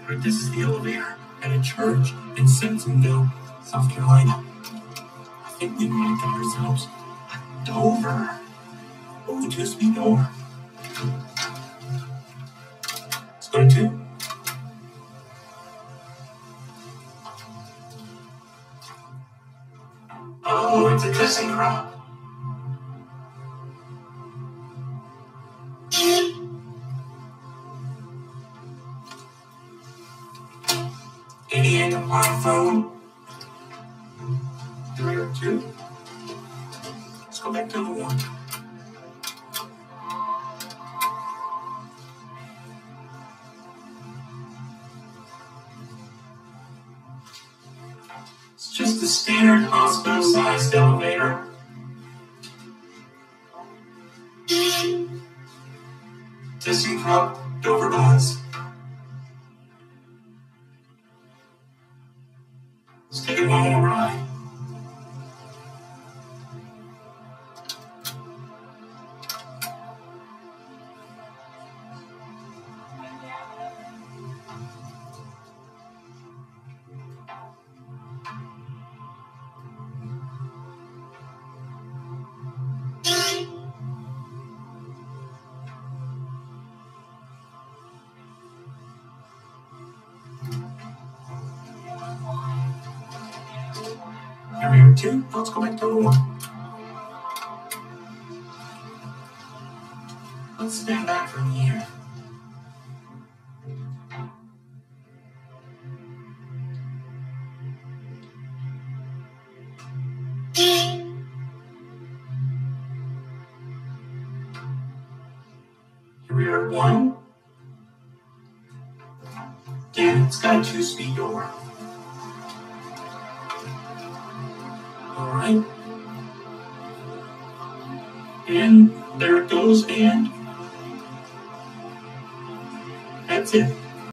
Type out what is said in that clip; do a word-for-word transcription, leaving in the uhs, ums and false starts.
Alright, this is the elevator at a church in Simpsonville, South Carolina. I think we might get ourselves a Dover. Oh, just be door. Let's go to two. Oh, it's a ThyssenKrupp. Idiot on my phone. Three or two. Let's go back to the one. It's just a standard hospital-sized elevator. ThyssenKrupp, Dover Bus. Let's take it one more ride. Here we are, two. Let's go back to the one. Let's stand back from here. Here we are, one. Yeah, it's got a two-speed door. Alright. And there it goes, and that's it.